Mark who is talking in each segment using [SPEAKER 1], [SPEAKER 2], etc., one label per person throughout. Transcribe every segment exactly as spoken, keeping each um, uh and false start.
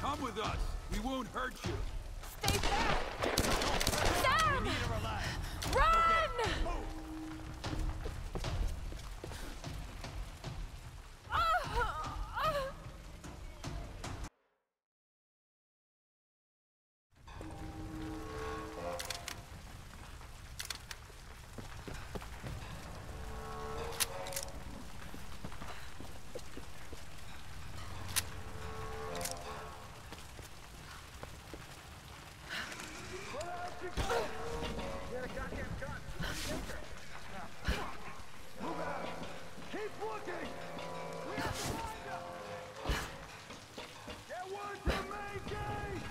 [SPEAKER 1] Come with us. We won't hurt you.
[SPEAKER 2] Stay back! Sam!
[SPEAKER 3] We need her alive.
[SPEAKER 2] Run!
[SPEAKER 3] Okay, move.
[SPEAKER 4] Get a goddamn gun. Move out. Keep looking. We have to find her. Get word to Mayday.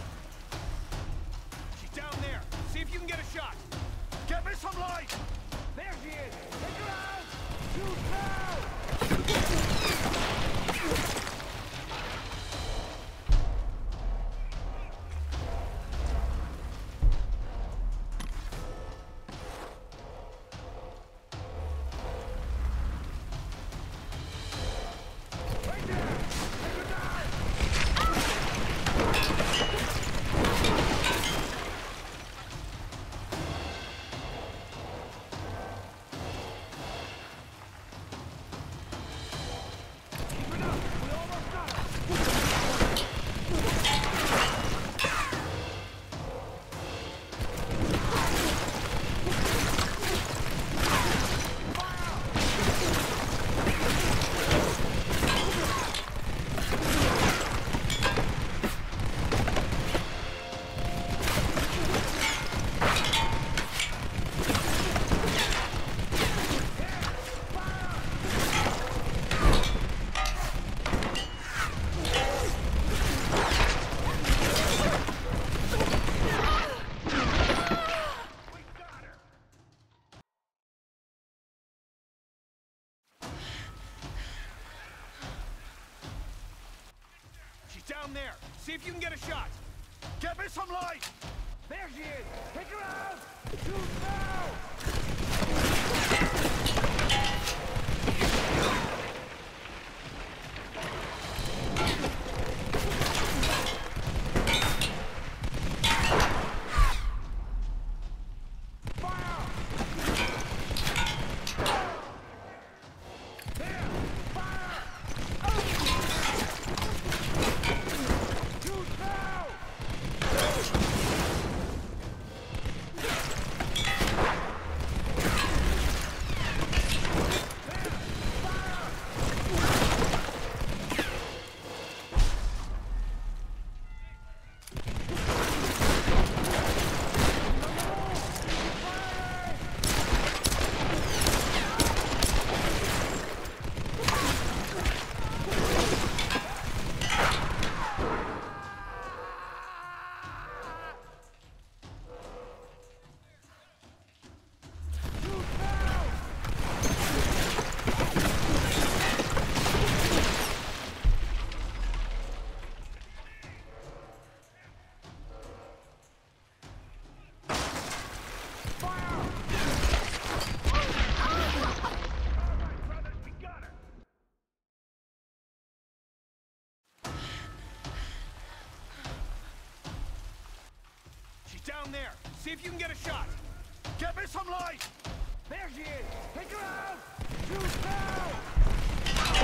[SPEAKER 3] See if you can get a shot.
[SPEAKER 4] Get me some light. There she is! Take her out! Shoot now! Right there! Take her down! Keep it up! We almost got her! We got her!
[SPEAKER 1] She's down there. See if you can get a shot.
[SPEAKER 4] Get me some light! There she is! Take her out! Shoot now! Fire! There! Fire! Shoot now! Shoot now! Fire! All right, brothers, we got her!
[SPEAKER 1] She's down there. See if you can get a shot.
[SPEAKER 4] Get me some light! There she is! Take her out! Shoot now!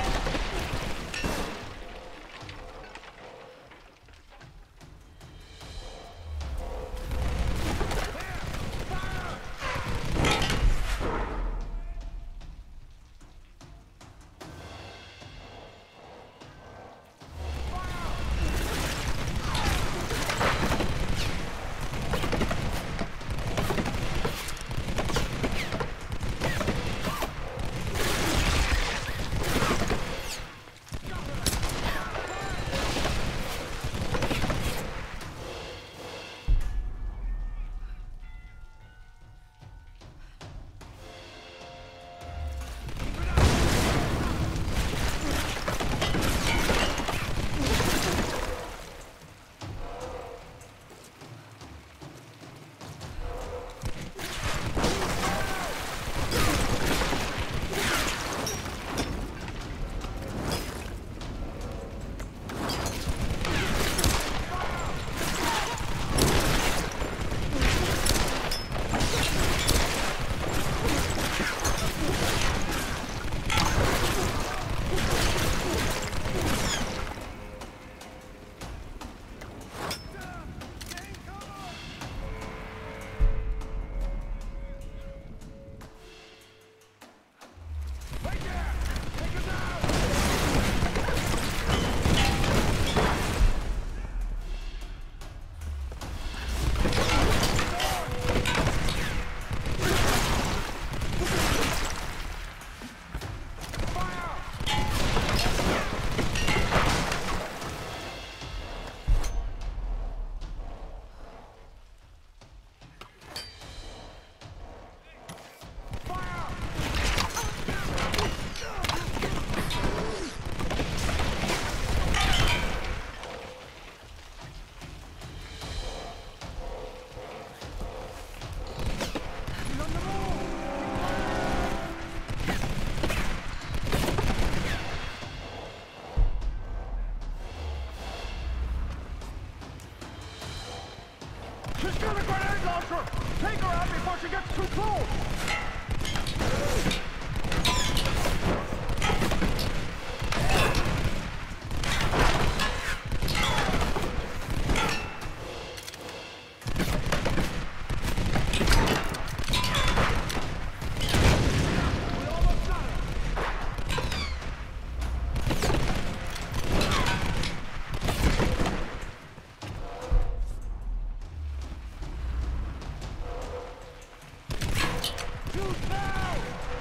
[SPEAKER 4] There! Fire! Shoot now!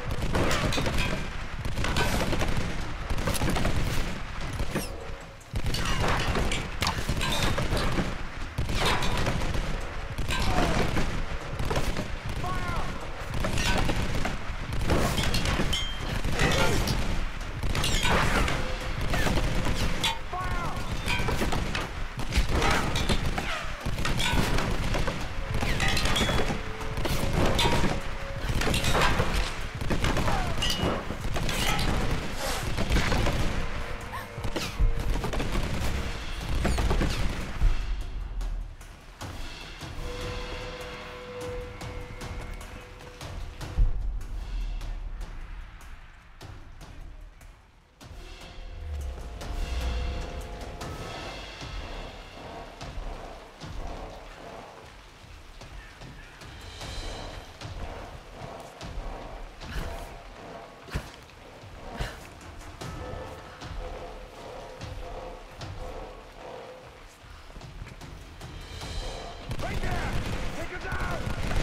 [SPEAKER 4] Right there! Take her down!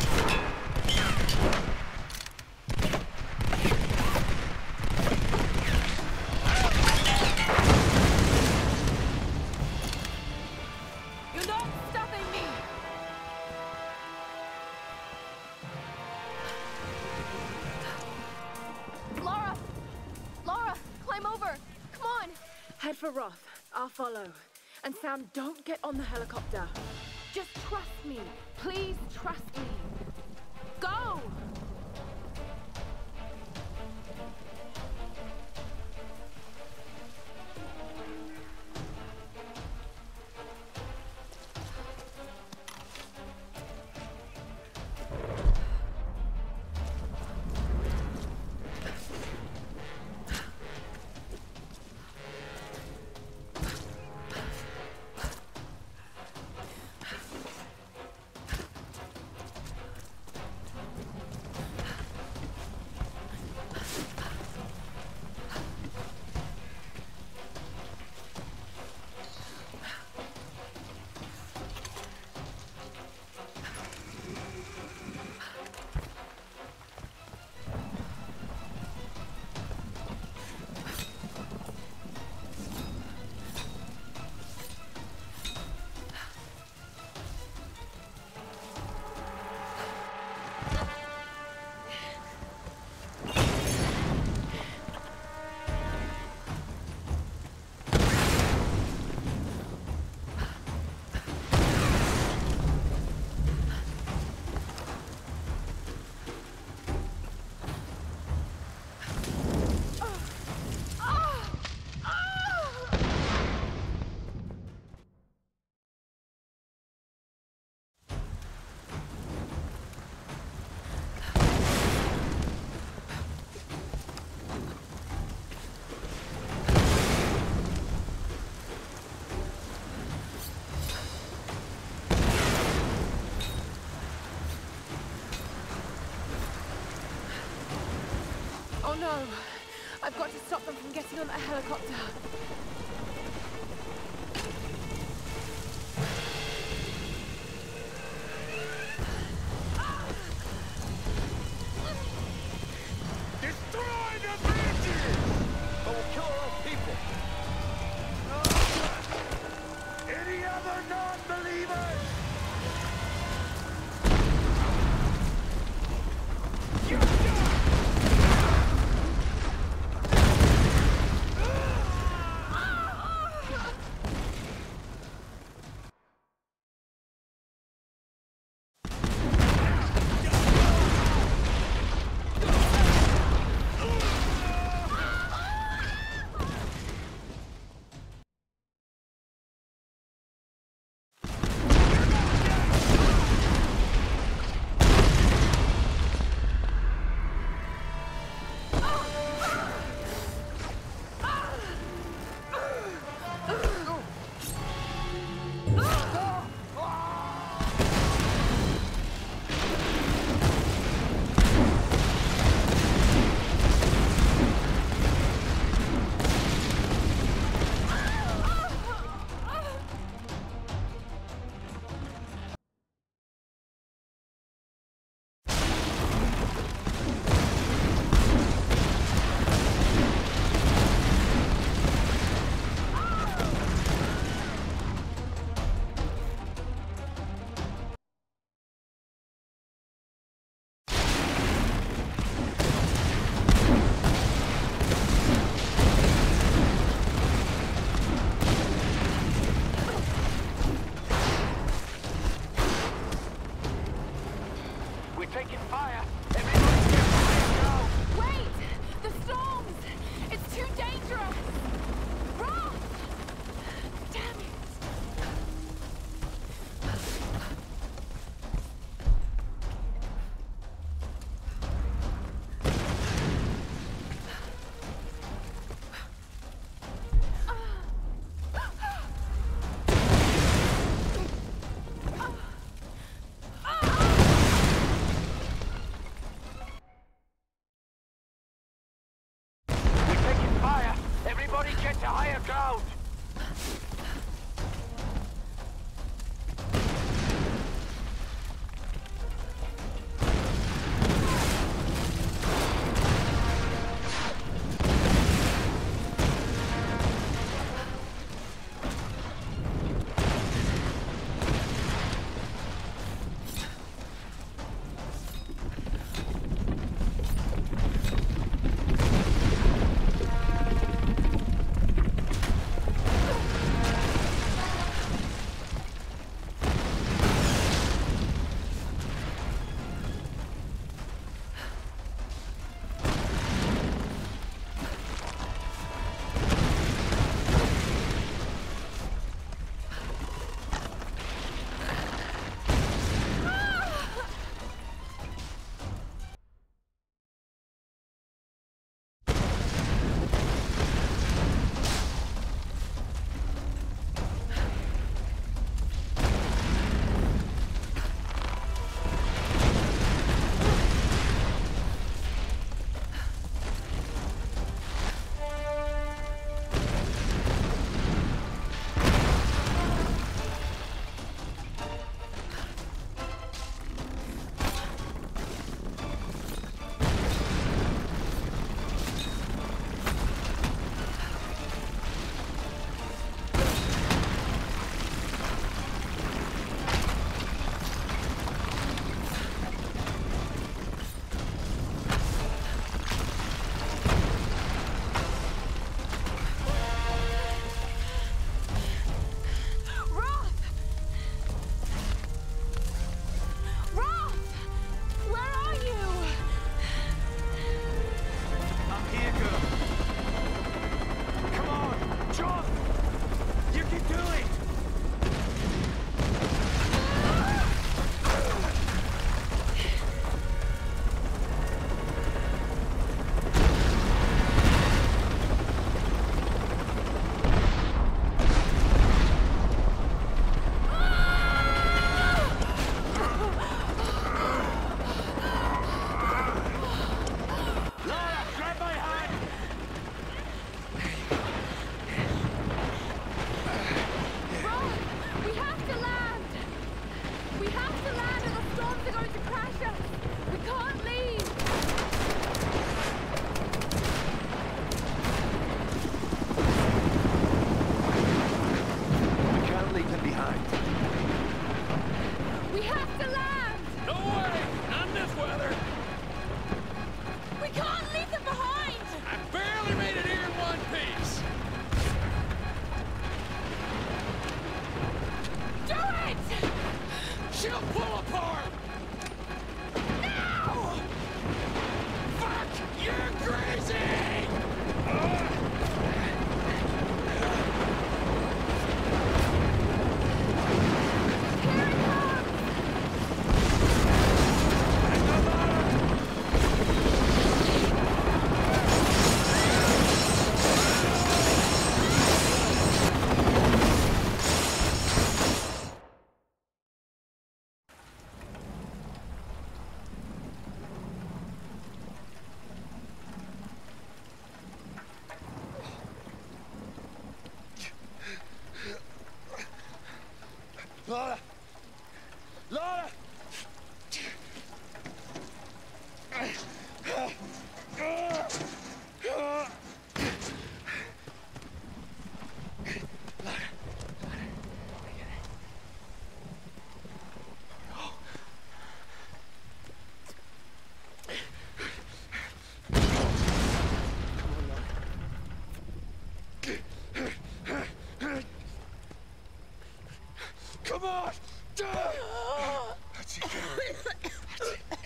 [SPEAKER 2] You're not stopping me! Laura! Laura, climb over! Come on!
[SPEAKER 3] Head for Roth. I'll follow. And Sam, don't get on the helicopter.
[SPEAKER 2] Just trust me. Please trust me. Go!
[SPEAKER 3] Oh no! I've got to stop them from getting on that helicopter.
[SPEAKER 4] Destroy the bridges! Or we'll kill our own people. Any other non-believers? You're done!
[SPEAKER 5] taking fire. Everybody get ready to go.
[SPEAKER 3] Wait! The storms! It's too dangerous! Ross! Damn it!
[SPEAKER 5] Everybody get to higher ground!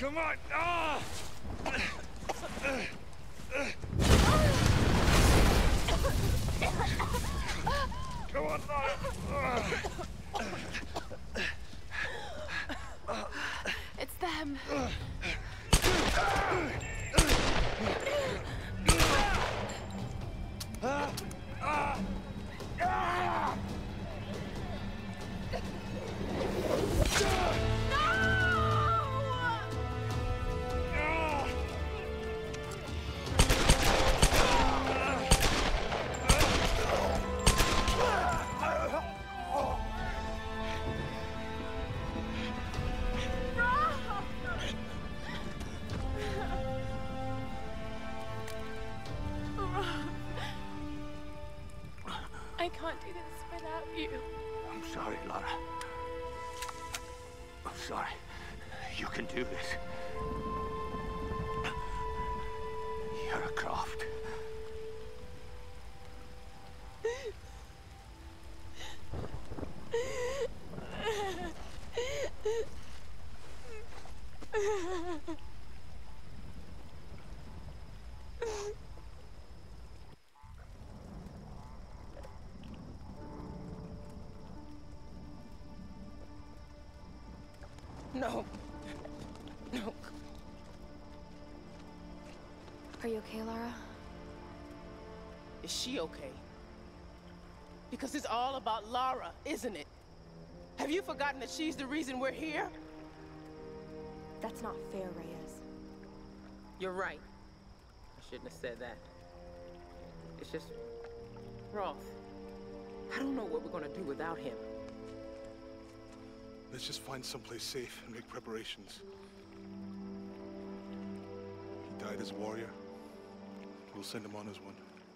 [SPEAKER 1] Come on! Ah! Come on, Lara!
[SPEAKER 3] It's them. I can't do this without you.
[SPEAKER 5] I'm sorry, Lara. I'm sorry. You can do this. You're a Croft.
[SPEAKER 3] No. No.
[SPEAKER 2] Are you okay, Lara?
[SPEAKER 6] Is she okay? Because it's all about Lara, isn't it? Have you forgotten that she's the reason we're here?
[SPEAKER 2] That's not fair, Reyes.
[SPEAKER 6] You're right. I shouldn't have said that. It's just... Roth. I don't know what we're gonna do without him.
[SPEAKER 7] Let's just find someplace safe and make preparations. He died as a warrior. We'll send him on as one.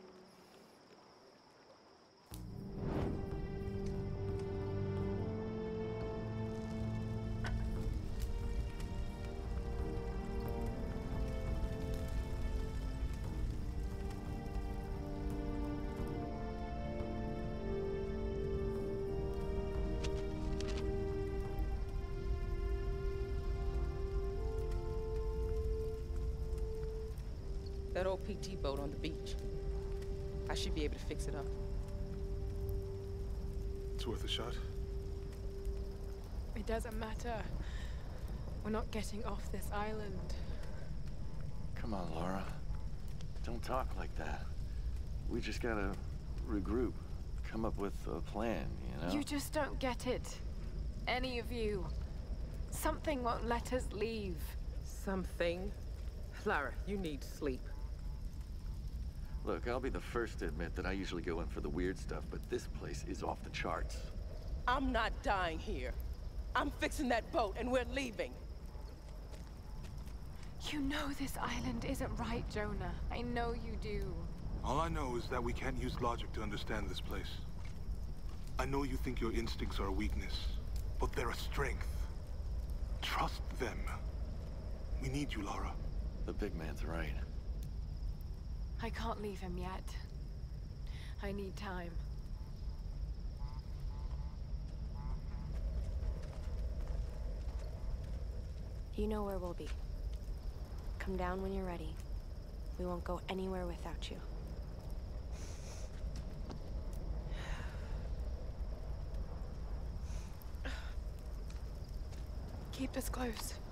[SPEAKER 6] That old P T boat on the beach. I should be able to fix it up.
[SPEAKER 7] It's worth a shot.
[SPEAKER 3] It doesn't matter. We're not getting off this island.
[SPEAKER 8] Come on, Lara. Don't talk like that. We just gotta regroup. Come up with a plan, you know?
[SPEAKER 3] You just don't get it. Any of you. Something won't let us leave.
[SPEAKER 6] Something? Lara, you need sleep.
[SPEAKER 8] Look, I'll be the first to admit that I usually go in for the weird stuff, but this place is off the charts.
[SPEAKER 6] I'm not dying here. I'm fixing that boat and we're leaving.
[SPEAKER 3] You know this island isn't right, Jonah. I know you do.
[SPEAKER 7] All I know is that we can't use logic to understand this place. I know you think your instincts are a weakness, but they're a strength. Trust them. We need you, Lara.
[SPEAKER 8] The big man's right.
[SPEAKER 3] I can't leave him yet. I need time.
[SPEAKER 2] You know where we'll be. Come down when you're ready. We won't go anywhere without you.
[SPEAKER 3] Keep us close.